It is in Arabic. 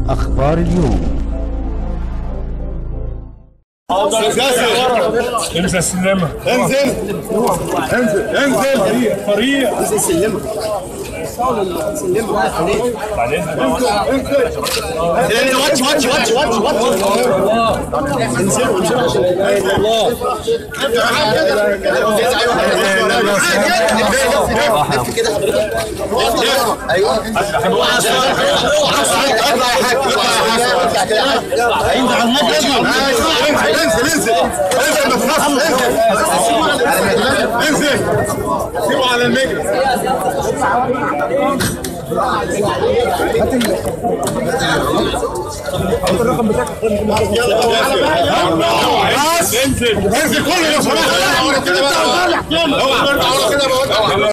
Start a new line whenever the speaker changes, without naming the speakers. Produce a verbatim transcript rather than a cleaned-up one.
أخبار اليوم.
انزل السلمة،
انزل انزل انزل
طريق
انزل سلمة سلمة
بعد اذنك
انزل واتش واتش واتش واتش واتش انزلوا انزلوا عشان الله لف كده حضرتك ايوه اطلع يا حاج اطلع يا حاج هينزل على الموقع انزل انزل انزل ما تخافش انزل انزل سيبه على المجلس هات الرقم بتاعك يلا انزل انزل كله لو سمحت كده بقى